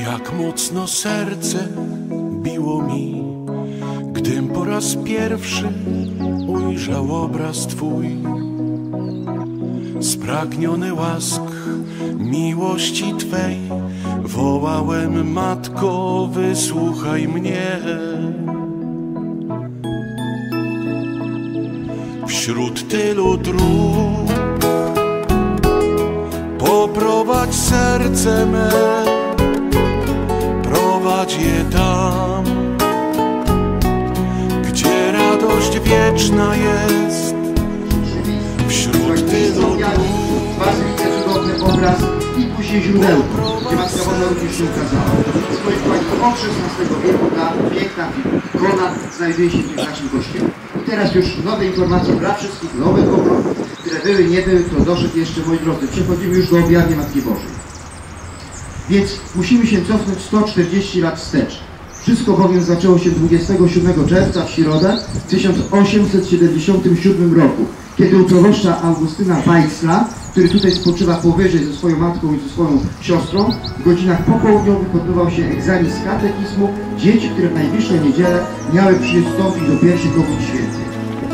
Jak mocno serce biło mi, gdym po raz pierwszy ujrzał obraz Twój. Spragniony łask miłości Twej, wołałem: Matko, wysłuchaj mnie. Wśród tylu dróg poprowadź serce me, prowadź je tam, gdzie radość wieczna jest. Wśród tylu dróg cudowny obraz i później źródełko, gdzie Matka Boża również się ukazała. Od XVI wieku ta piękna ikona znajduje się w naszym kościele. I teraz już nowe informacje dla wszystkich, nowych obrotów, które były, nie były, to doszedł jeszcze, moi drodzy. Przechodzimy już do objawienia Matki Bożej. Więc musimy się cofnąć 140 lat wstecz. Wszystko bowiem zaczęło się 27 czerwca w środę w 1877 roku, kiedy u proboszcza Augustyna Weitzla, który tutaj spoczywa powyżej ze swoją matką i ze swoją siostrą, w godzinach popołudniowych odbywał się egzamin z katechizmu dzieci, które w najbliższą niedzielę miały przystąpić do pierwszej komunii świętej.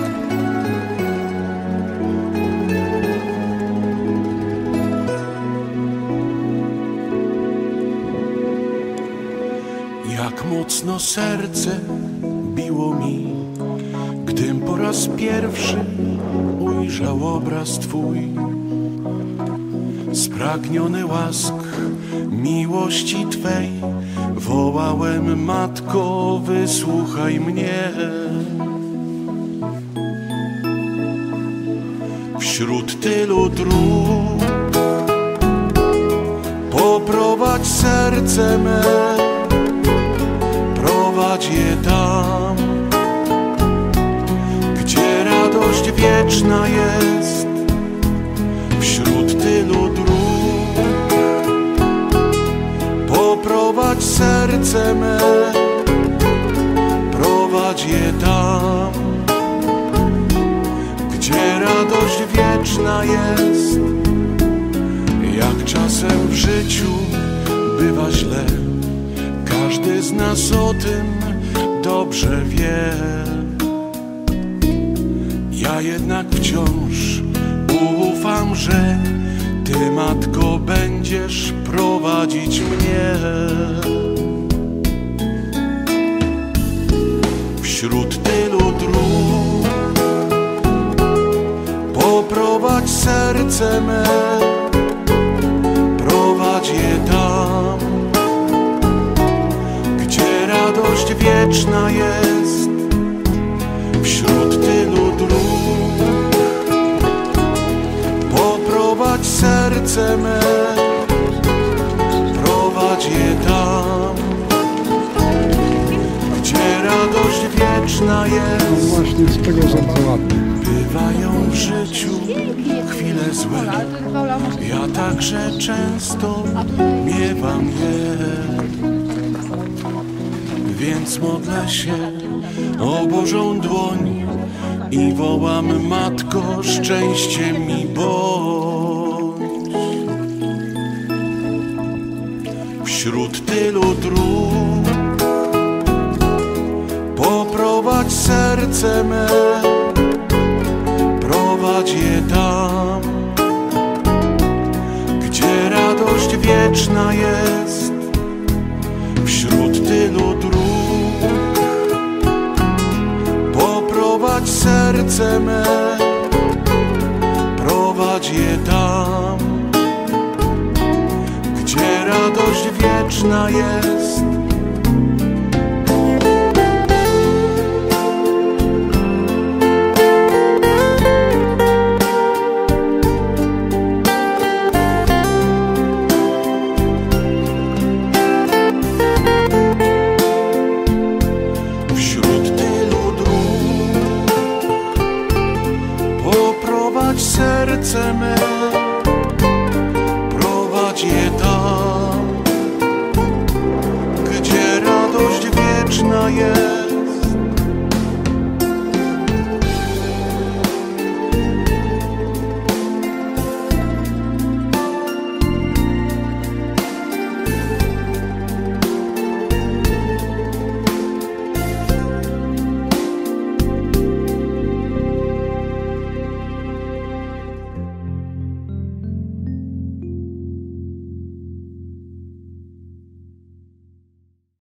Jak mocno serce biło mi, gdym po raz pierwszy ujrzał obraz Twój. Spragniony łask miłości Twej, wołałem: Matko, wysłuchaj mnie. Wśród tylu dróg poprowadź serce me, prowadź je tam, gdzie radość wieczna jest. Wśród tylu dróg poprowadź serce me, prowadź je tam, gdzie radość wieczna jest. Jak czasem w życiu bywa źle, każdy z nas o tym dobrze wie. Ja jednak wciąż ufam, że Ty, Matko, będziesz prowadzić mnie. Wśród tylu dróg poprowadź serce me, prowadź je tam, gdzie radość wieczna jest. Wśród tylu dróg poprowadź serce me, prowadź je tam, gdzie radość wieczna jest. No właśnie z tego są to ładne. Bywają w życiu chwile złe, ja także często miewam je. Więc modlę się o Bożą dłoń i wołam: Matko, szczęście mi bądź. Wśród tylu dróg poprowadź serce me, prowadź je tam, gdzie radość wieczna jest. Wśród tylu dróg poprowadź serce me, prowadź je tam, gdzie radość wieczna jest.